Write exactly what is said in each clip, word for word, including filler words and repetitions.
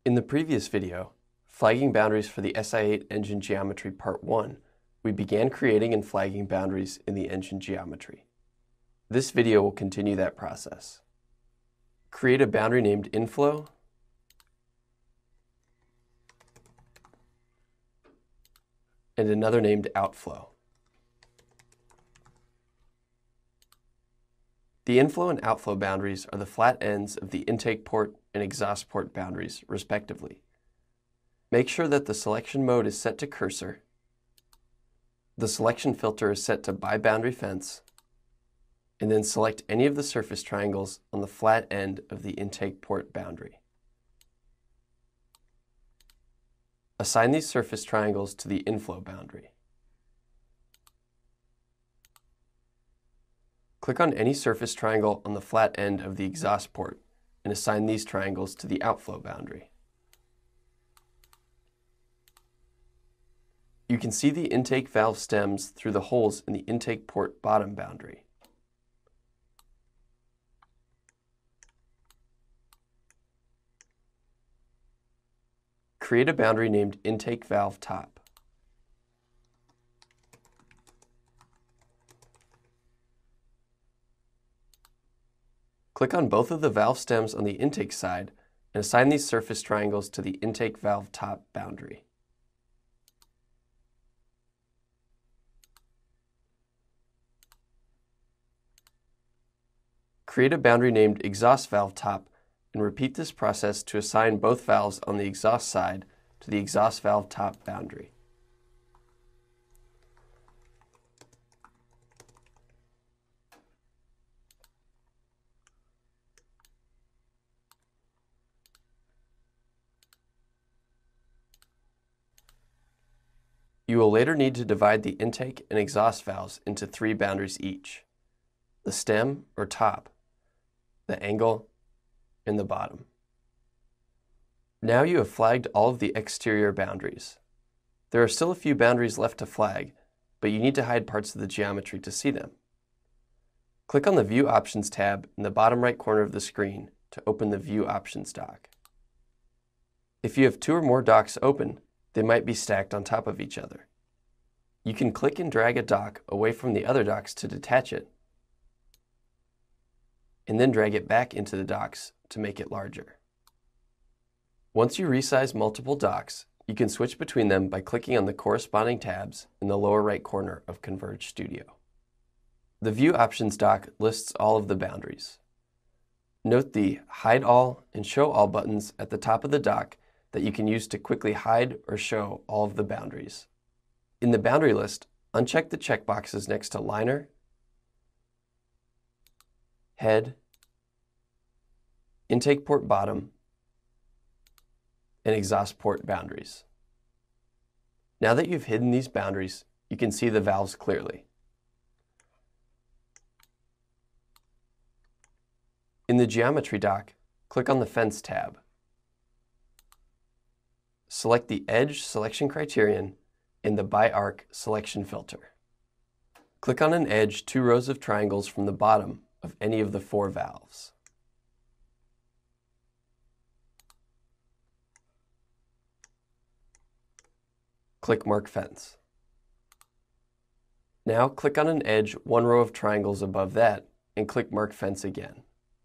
In the previous video, flagging boundaries for the S I eight engine geometry part one, we began creating and flagging boundaries in the engine geometry. This video will continue that process. Create a boundary named Inflow and another named Outflow. The inflow and outflow boundaries are the flat ends of the intake port and exhaust port boundaries, respectively. Make sure that the selection mode is set to cursor, the selection filter is set to by boundary fence, and then select any of the surface triangles on the flat end of the intake port boundary. Assign these surface triangles to the inflow boundary. Click on any surface triangle on the flat end of the exhaust port and assign these triangles to the outflow boundary. You can see the intake valve stems through the holes in the intake port bottom boundary. Create a boundary named intake valve top. Click on both of the valve stems on the intake side and assign these surface triangles to the intake valve top boundary. Create a boundary named exhaust valve top and repeat this process to assign both valves on the exhaust side to the exhaust valve top boundary. You will later need to divide the intake and exhaust valves into three boundaries each: the stem or top, the angle, and the bottom. Now you have flagged all of the exterior boundaries. There are still a few boundaries left to flag, but you need to hide parts of the geometry to see them. Click on the View Options tab in the bottom right corner of the screen to open the View Options dock. If you have two or more docks open, they might be stacked on top of each other. You can click and drag a dock away from the other docks to detach it, and then drag it back into the docks to make it larger. Once you resize multiple docks, you can switch between them by clicking on the corresponding tabs in the lower right corner of Converge Studio. The View Options dock lists all of the boundaries. Note the Hide All and Show All buttons at the top of the dock that you can use to quickly hide or show all of the boundaries. In the boundary list, uncheck the checkboxes next to liner, head, intake port bottom, and exhaust port boundaries. Now that you've hidden these boundaries, you can see the valves clearly. In the Geometry dock, click on the Fence tab. Select the Edge selection criterion and the By Arc selection filter. Click on an edge two rows of triangles from the bottom of any of the four valves. Click Mark Fence. Now click on an edge one row of triangles above that and click Mark Fence again.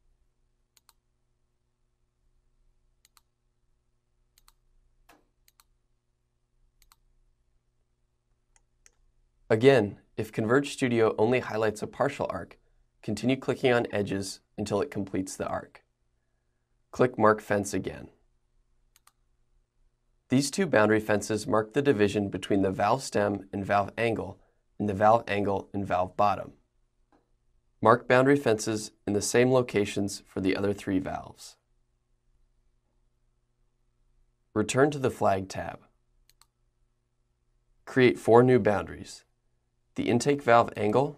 Again, if Converge Studio only highlights a partial arc, continue clicking on edges until it completes the arc. Click Mark Fence again. These two boundary fences mark the division between the valve stem and valve angle and the valve angle and valve bottom. Mark boundary fences in the same locations for the other three valves. Return to the Flag tab. Create four new boundaries: the intake valve angle,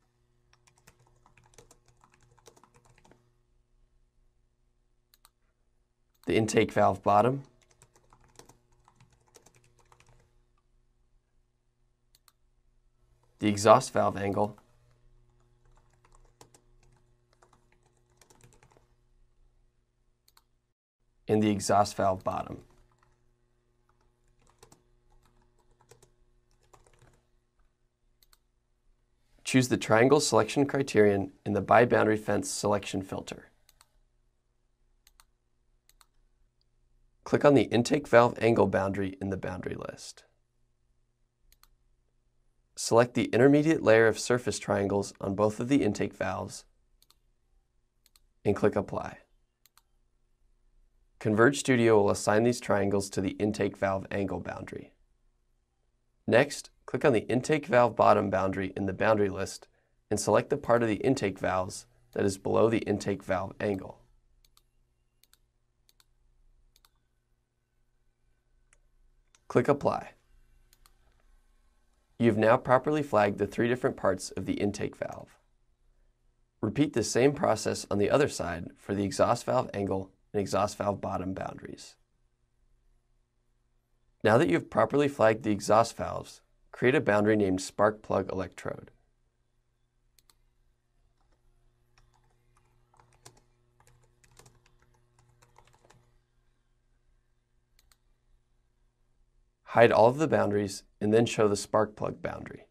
the intake valve bottom, the exhaust valve angle, and the exhaust valve bottom. Choose the triangle selection criterion in the bi-boundary fence selection filter. Click on the intake valve angle boundary in the boundary list. Select the intermediate layer of surface triangles on both of the intake valves and click Apply. Converge Studio will assign these triangles to the intake valve angle boundary. Next, click on the intake valve bottom boundary in the boundary list and select the part of the intake valves that is below the intake valve angle. Click Apply. You have now properly flagged the three different parts of the intake valve. Repeat the same process on the other side for the exhaust valve angle and exhaust valve bottom boundaries. Now that you have properly flagged the exhaust valves, create a boundary named Spark Plug Electrode. Hide all of the boundaries and then show the spark plug boundary.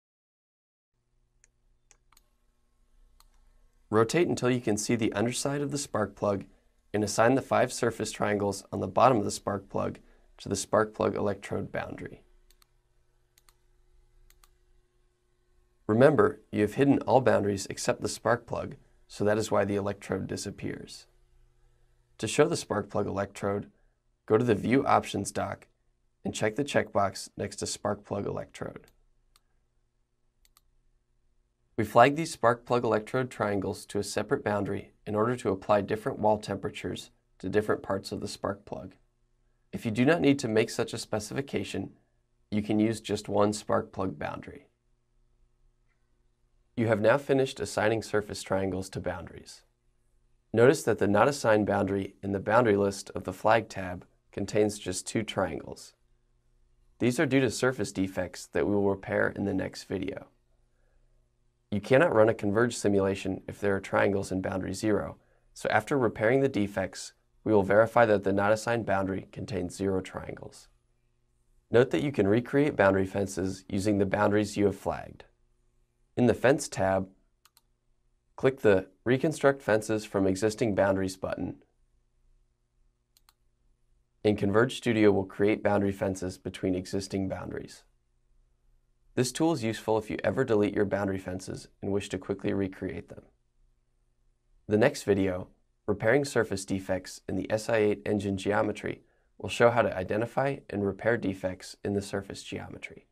Rotate until you can see the underside of the spark plug and assign the five surface triangles on the bottom of the spark plug to the spark plug electrode boundary. Remember, you have hidden all boundaries except the spark plug, so that is why the electrode disappears. To show the spark plug electrode, go to the View Options dock and check the checkbox next to Spark Plug Electrode. We flag these spark plug electrode triangles to a separate boundary in order to apply different wall temperatures to different parts of the spark plug. If you do not need to make such a specification, you can use just one spark plug boundary. You have now finished assigning surface triangles to boundaries. Notice that the Not Assigned boundary in the Boundary List of the Flag tab contains just two triangles. These are due to surface defects that we will repair in the next video. You cannot run a converge simulation if there are triangles in boundary zero, so after repairing the defects, we will verify that the Not Assigned boundary contains zero triangles. Note that you can recreate boundary fences using the boundaries you have flagged. In the Fence tab, click the Reconstruct Fences from Existing Boundaries button, and Converge Studio will create boundary fences between existing boundaries. This tool is useful if you ever delete your boundary fences and wish to quickly recreate them. The next video, Repairing Surface Defects in the S I eight Engine Geometry, will show how to identify and repair defects in the surface geometry.